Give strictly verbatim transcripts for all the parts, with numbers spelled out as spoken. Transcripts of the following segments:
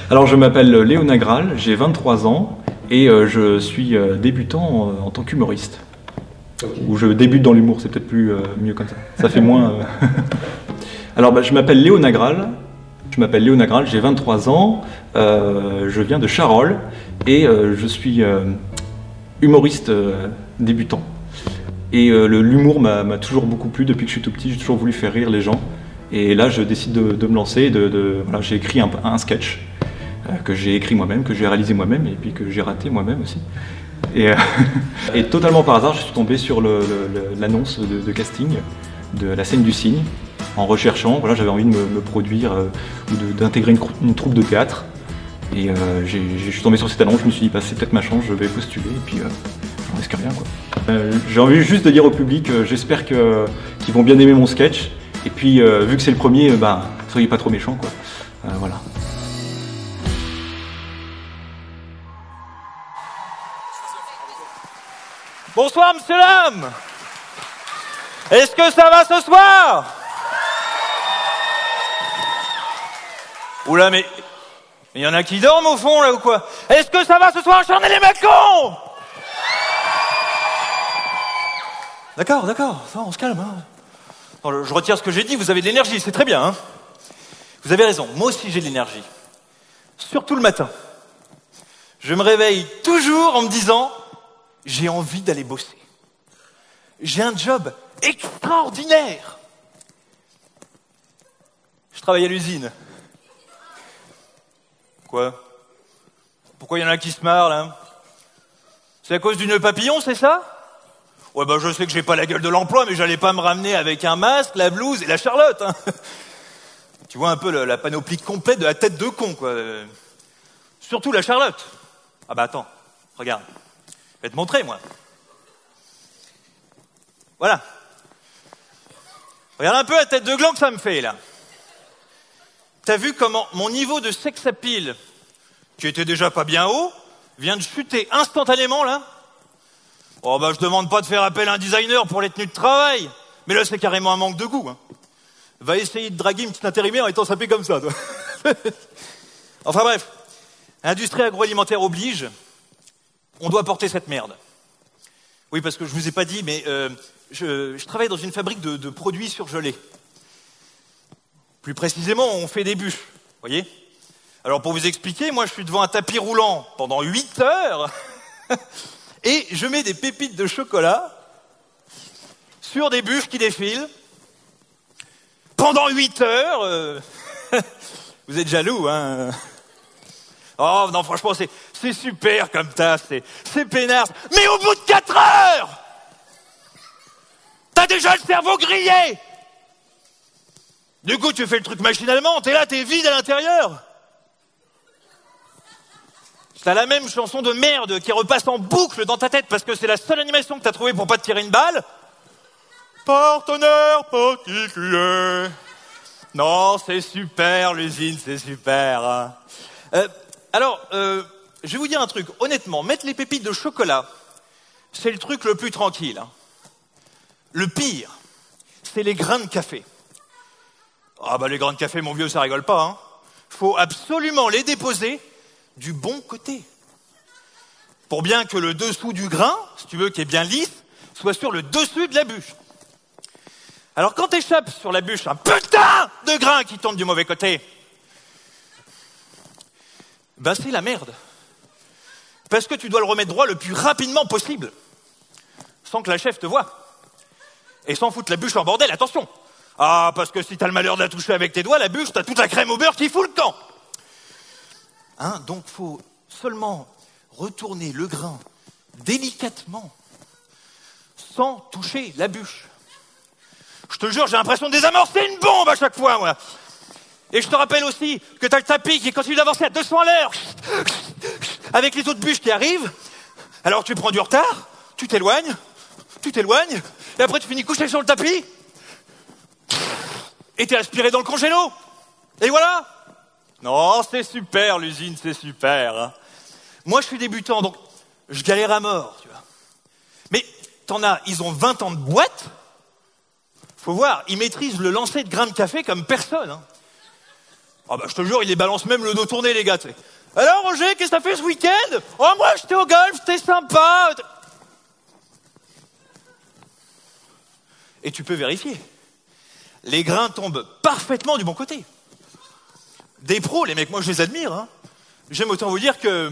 Alors je m'appelle Léo Nagral, j'ai vingt-trois ans et euh, je suis euh, débutant en, en tant qu'humoriste. Okay. Ou je débute dans l'humour, c'est peut-être plus euh, mieux comme ça. Ça fait moins... Euh... Alors bah, je m'appelle Léo Nagral, je m'appelle Léo Nagral, j'ai vingt-trois ans, euh, je viens de Charolles et euh, je suis euh, humoriste euh, débutant. Et euh, l'humour m'a toujours beaucoup plu depuis que je suis tout petit, j'ai toujours voulu faire rire les gens. Et là, je décide de, de me lancer. De, de, voilà, j'ai écrit un, un sketch euh, que j'ai écrit moi-même, que j'ai réalisé moi-même et puis que j'ai raté moi-même aussi. Et, euh, et totalement par hasard, je suis tombé sur l'annonce de, de casting de la scène du Cygne en recherchant. Voilà, j'avais envie de me, me produire euh, ou d'intégrer une, une troupe de théâtre. Et euh, je suis tombé sur cette annonce, je me suis dit, bah, c'est peut-être ma chance, je vais postuler. Et puis, euh, j'en risque rien, quoi. Euh, j'ai envie juste de dire au public, euh, j'espère que, qu'ils vont bien aimer mon sketch. Et puis, euh, vu que c'est le premier, euh, bah, soyez pas trop méchants, quoi. Euh, voilà. Bonsoir, monsieur l'homme. Est-ce que ça va ce soir? Oula, mais il y en a qui dorment au fond, là, ou quoi? Est-ce que ça va ce soir? J'en ai les mecs cons. D'accord, d'accord, on se calme, hein. Non, je retire ce que j'ai dit, vous avez de l'énergie, c'est très bien, hein. Vous avez raison, moi aussi j'ai de l'énergie. Surtout le matin. Je me réveille toujours en me disant, j'ai envie d'aller bosser. J'ai un job extraordinaire. Je travaille à l'usine. Quoi? Pourquoi il y en a qui se marrent, là? C'est à cause du nœud papillon, c'est ça? Ouais, bah je sais que j'ai pas la gueule de l'emploi, mais j'allais pas me ramener avec un masque, la blouse et la charlotte, hein. Tu vois un peu la, la panoplie complète de la tête de con, quoi. Surtout la charlotte. Ah bah attends, regarde. Je vais te montrer, moi. Voilà. Regarde un peu la tête de gland que ça me fait, là. T'as vu comment mon niveau de sex appeal, qui était déjà pas bien haut, vient de chuter instantanément, là? Oh bah je demande pas de faire appel à un designer pour les tenues de travail, mais là c'est carrément un manque de goût, hein. Va essayer de draguer une petite intérimaire en étant sapé comme ça, toi. Enfin bref, industrie agroalimentaire oblige, on doit porter cette merde. Oui, parce que je vous ai pas dit, mais euh, je, je travaille dans une fabrique de, de produits surgelés. Plus précisément, on fait des bûches, voyez. Alors pour vous expliquer, moi je suis devant un tapis roulant pendant huit heures et je mets des pépites de chocolat sur des bûches qui défilent pendant huit heures. Euh... Vous êtes jaloux, hein? Oh non, franchement, c'est, c'est super comme taf, c'est, c'est peinard. Mais au bout de quatre heures, t'as déjà le cerveau grillé. Du coup, tu fais le truc machinalement, t'es là, t'es vide à l'intérieur. T'as la même chanson de merde qui repasse en boucle dans ta tête parce que c'est la seule animation que t'as trouvée pour pas te tirer une balle. Partenaire particulier. Non, c'est super, l'usine, c'est super, hein. Euh, alors, euh, je vais vous dire un truc. Honnêtement, mettre les pépites de chocolat, c'est le truc le plus tranquille, hein. Le pire, c'est les grains de café. Ah bah les grains de café, mon vieux, ça rigole pas, hein. Faut absolument les déposer du bon côté. Pour bien que le dessous du grain, si tu veux, qui est bien lisse, soit sur le dessus de la bûche. Alors quand t'échappes sur la bûche un putain de grain qui tombe du mauvais côté, ben c'est la merde. Parce que tu dois le remettre droit le plus rapidement possible, sans que la chef te voie. Et sans foutre la bûche en bordel, attention. Ah, parce que si t'as le malheur de la toucher avec tes doigts, la bûche, t'as toute la crème au beurre qui fout le camp. Hein, donc faut seulement retourner le grain délicatement, sans toucher la bûche. Je te jure, j'ai l'impression de désamorcer une bombe à chaque fois, moi. Et je te rappelle aussi que t'as le tapis qui continue d'avancer à deux cents à l'heure, avec les autres bûches qui arrivent. Alors tu prends du retard, tu t'éloignes, tu t'éloignes, et après tu finis couché sur le tapis, et t'es aspiré dans le congélo. Et voilà. Non, c'est super, l'usine, c'est super, hein. Moi, je suis débutant, donc je galère à mort, tu vois. Mais t'en as, ils ont vingt ans de boîte. Faut voir, ils maîtrisent le lancer de grains de café comme personne, hein. Ah bah je te jure, il les balance même le dos tourné, les gars, tu sais. Alors Roger, qu'est-ce que t'as fait ce week-end? Oh moi j'étais au golf, c'était sympa. Et tu peux vérifier. Les grains tombent parfaitement du bon côté. Des pros, les mecs, moi je les admire. Hein. J'aime autant vous dire que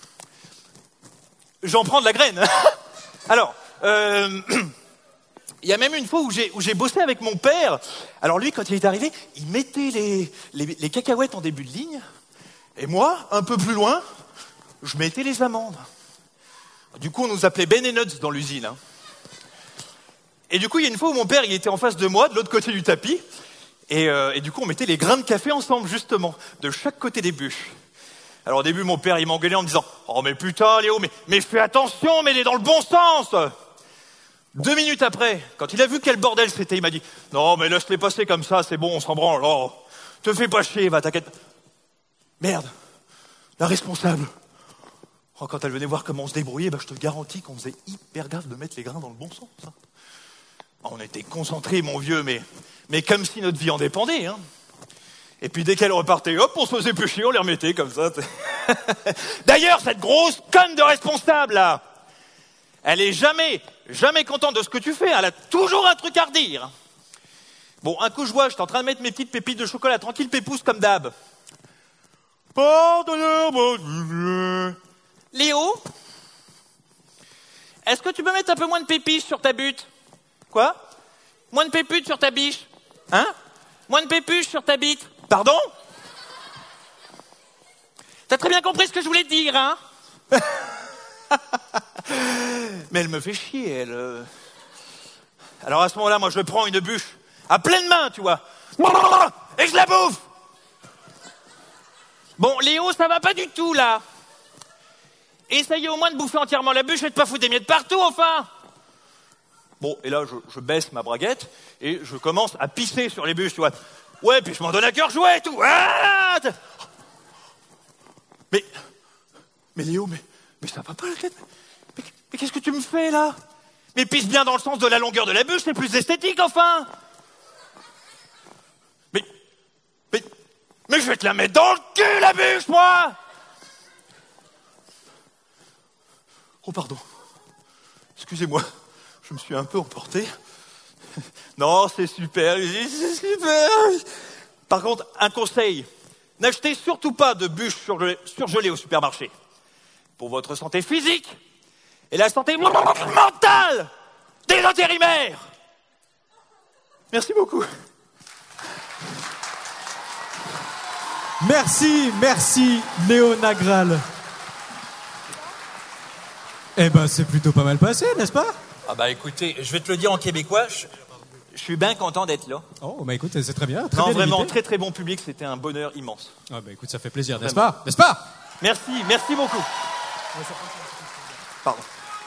j'en prends de la graine. Alors, euh... il y a même une fois où j'ai, où j'ai bossé avec mon père. Alors lui, quand il est arrivé, il mettait les, les, les cacahuètes en début de ligne. Et moi, un peu plus loin, je mettais les amandes. Du coup, on nous appelait Ben et Nuts dans l'usine. Hein. Et du coup, il y a une fois où mon père il était en face de moi, de l'autre côté du tapis. Et, euh, et du coup, on mettait les grains de café ensemble, justement, de chaque côté des bûches. Alors au début, mon père, il m'engueulait en me disant « Oh mais putain, Léo, mais, mais fais attention, mets-les dans le bon sens !» Deux minutes après, quand il a vu quel bordel c'était, il m'a dit « Non, mais laisse-les passer comme ça, c'est bon, on s'en branle. Oh, te fais pas chier, va, t'inquiète. » Merde, la responsable. Oh, quand elle venait voir comment on se débrouillait, bah, je te garantis qu'on faisait hyper gaffe de mettre les grains dans le bon sens. Hein. On était concentrés, mon vieux, mais, mais comme si notre vie en dépendait. Hein. Et puis dès qu'elle repartait, hop, on se faisait plus chier, on les remettait comme ça. D'ailleurs, cette grosse conne de responsable, là, elle est jamais, jamais contente de ce que tu fais. Elle a toujours un truc à redire. Bon, un coup, je vois, j'étais en train de mettre mes petites pépites de chocolat, tranquille, pépousse, comme d'hab. Pardonnez-moi. Léo, est-ce que tu peux mettre un peu moins de pépites sur ta butte? Quoi? Moins de pépites sur ta biche? Hein? Moins de pépuches sur ta bite? Pardon? T'as très bien compris ce que je voulais te dire, hein? Mais elle me fait chier, elle. Alors à ce moment-là, moi je prends une bûche à pleine main, tu vois, et je la bouffe. Bon, Léo, ça va pas du tout, là. Essayez au moins de bouffer entièrement la bûche et de pas foutre des miettes partout, enfin. Bon, et là, je, je baisse ma braguette et je commence à pisser sur les bûches, tu vois. Ouais, puis je m'en donne à cœur joie et tout. Ah mais, mais Léo, mais, mais ça va pas la tête. Mais, mais qu'est-ce que tu me fais, là? Mais pisse bien dans le sens de la longueur de la bûche, c'est plus esthétique, enfin. Mais, mais, mais je vais te la mettre dans le cul, la bûche, moi. Oh, pardon. Excusez-moi. Je me suis un peu emporté. Non, c'est super, c'est super. Par contre, un conseil. N'achetez surtout pas de bûches surgelées au supermarché. Pour votre santé physique et la santé mentale des intérimaires. Merci beaucoup. Merci, merci Léo Nagral. Eh ben, c'est plutôt pas mal passé, n'est-ce pas? Ah bah écoutez, je vais te le dire en québécois, je, je suis bien content d'être là. Oh bah écoute, c'est très bien. Très non, bien vraiment, invité. très très bon public, c'était un bonheur immense. Ah bah écoute, ça fait plaisir, n'est-ce pas? N'est-ce pas? Merci, merci beaucoup. Pardon.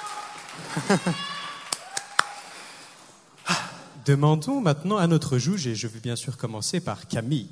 Demandons maintenant à notre juge, et je vais bien sûr commencer par Camille.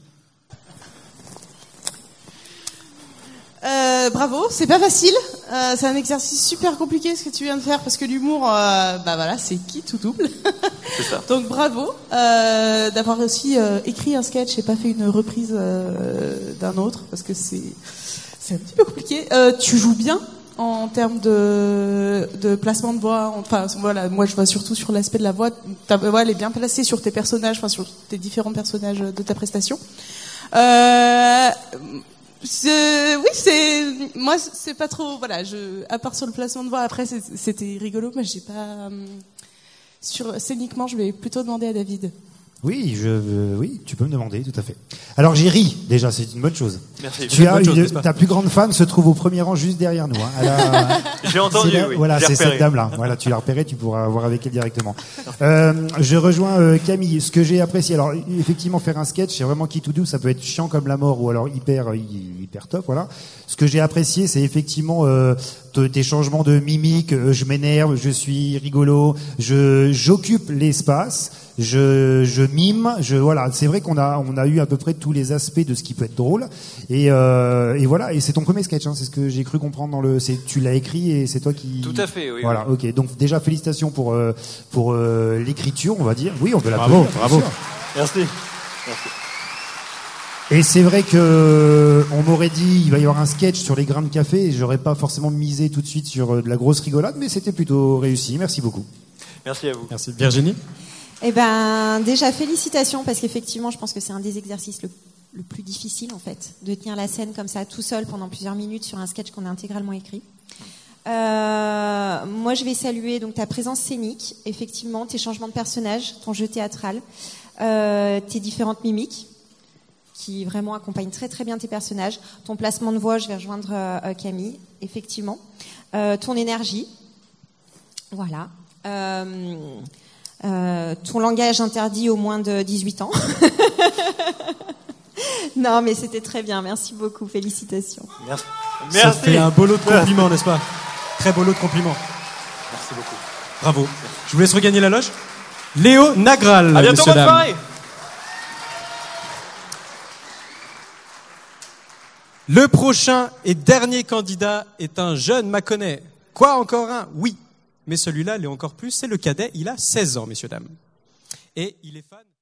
Euh, bravo, c'est pas facile. Euh, c'est un exercice super compliqué ce que tu viens de faire parce que l'humour, euh, bah voilà, c'est quitte ou double. C'est ça. Donc bravo euh, d'avoir aussi euh, écrit un sketch et pas fait une reprise euh, d'un autre parce que c'est c'est un petit peu compliqué. Euh, tu joues bien en termes de de placement de voix. Enfin voilà, moi je vois surtout sur l'aspect de la voix. Ta voix elle est bien placée sur tes personnages, enfin sur tes différents personnages de ta prestation. Euh, C'est, oui, c'est moi, c'est pas trop. Voilà, je, à part sur le placement de voix, après c'était rigolo, mais j'ai pas. Euh, sur scéniquement, je vais plutôt demander à David. Oui, je, euh, oui, tu peux me demander, tout à fait. Alors j'ai ri déjà, c'est une bonne chose. Merci. Tu as chose, une, ta plus grande fan se trouve au premier rang juste derrière nous. Hein. Elle a, J'ai entendu. c'est la, oui. Voilà, J'ai c'est repéré. cette dame-là. Voilà, tu l'as repérée, tu pourras voir avec elle directement. Euh, je rejoins euh, Camille. Ce que j'ai apprécié, alors effectivement, faire un sketch, c'est vraiment qui tout doux. Ça peut être chiant comme la mort ou alors hyper, euh, hyper top. Voilà. Ce que j'ai apprécié, c'est effectivement euh, tes changements de mimique. Euh, je m'énerve, je suis rigolo, je j'occupe l'espace. Je, je mime, je voilà. C'est vrai qu'on a on a eu à peu près tous les aspects de ce qui peut être drôle. Et, euh, et voilà. Et c'est ton premier sketch, hein, c'est ce que j'ai cru comprendre dans le. C'est tu l'as écrit et c'est toi qui. Tout à fait, oui. Voilà. Oui. Ok. Donc déjà félicitations pour euh, pour euh, l'écriture, on va dire. Oui, on peut Bravo, l'applaudir. bravo. bien sûr. Merci. Merci. Et c'est vrai que on m'aurait dit il va y avoir un sketch sur les grains de café et j'aurais pas forcément misé tout de suite sur de la grosse rigolade, mais c'était plutôt réussi. Merci beaucoup. Merci à vous. Merci. Virginie? Eh ben, déjà, félicitations, parce qu'effectivement, je pense que c'est un des exercices le, le plus difficile, en fait, de tenir la scène comme ça, tout seul, pendant plusieurs minutes, sur un sketch qu'on a intégralement écrit. Euh, moi, je vais saluer donc ta présence scénique, effectivement, tes changements de personnage, ton jeu théâtral, euh, tes différentes mimiques, qui vraiment accompagnent très très bien tes personnages, ton placement de voix, je vais rejoindre euh, Camille, effectivement, euh, ton énergie, voilà. Euh, Euh, ton langage interdit aux moins de dix-huit ans. Non, mais c'était très bien. Merci beaucoup. Félicitations. Merci. Ça Merci. fait un beau lot de compliments, n'est-ce pas? Très beau lot de compliments. Merci beaucoup. Bravo. Merci. Je vous laisse regagner la loge. Léo Nagral, à bientôt, monsieur, bonne dame. soirée. Le prochain et dernier candidat est un jeune Mâconnais. Quoi, encore un? Oui. Mais celui-là l'est encore plus, c'est le cadet, il a seize ans, messieurs, dames. Et il est fan...